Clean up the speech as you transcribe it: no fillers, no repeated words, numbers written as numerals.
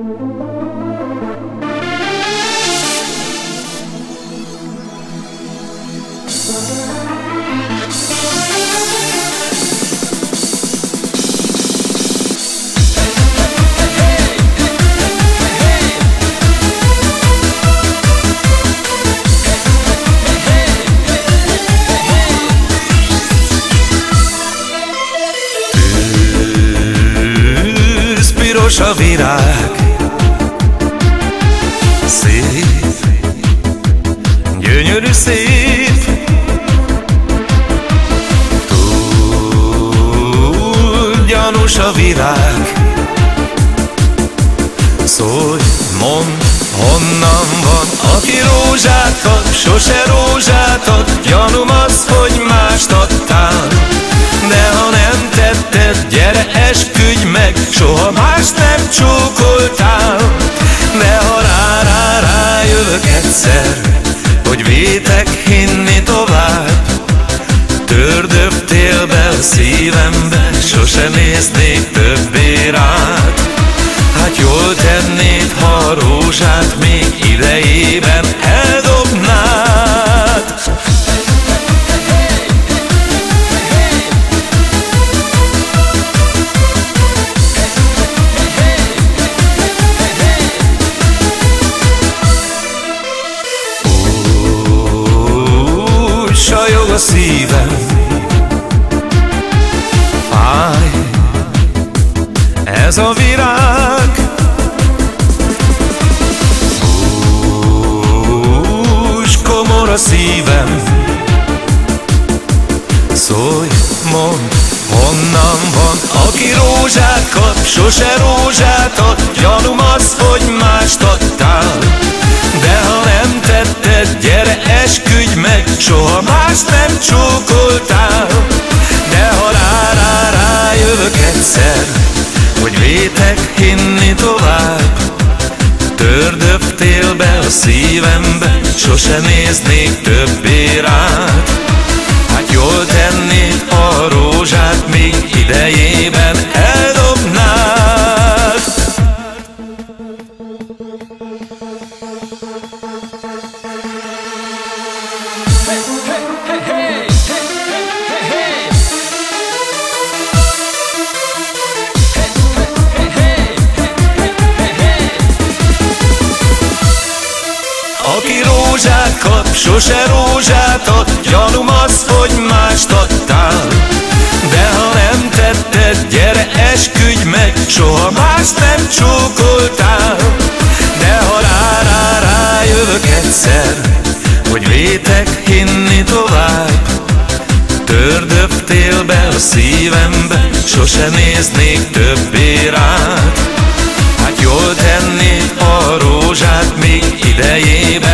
Piros a virág, szép, gyönyörű szép, túl gyanús a virág. Szólj, mondd, honnan van, aki rózsát ad, sose rózsát ad. Gyanúm az, hogy mást adtál, de ha nem tetted, gyere esküdj meg, soha mást nem csókoltál. De ha rájövök egyszer, hogy vétek hinni tovább, tördöptél be a szívembe, sose néznék többé rád. Hát jól tennéd, ha a rózsát még idejében eldobnád. Sajog a szívem, fáj ez a virág. Komor a szívem, szólj, mondd, honnan van, aki rózsát kap, sose rózsát ad. Gyanúm az, hogy mást adtál, de ha nem tetted, gyere esküdj meg, soha mást nem csókoltál. De ha rájövök egyszer, hogy vétek hinni tovább, tördöptél be a szívembe, sose néznék többé rád. Hát jól tennéd, ha a rózsát még idejében eldobnád. Aki rózsát kap, sose rózsát ad. Gyanúm az, hogy mást adtál, de ha nem tetted, gyere esküdj meg, soha mást nem csókoltál. De ha rájövök egyszer, hogy vétek hinni tovább, tördöptél be a szívembe, sose néznék többé rád. Hát jól tennéd, ha a rózsát még idejében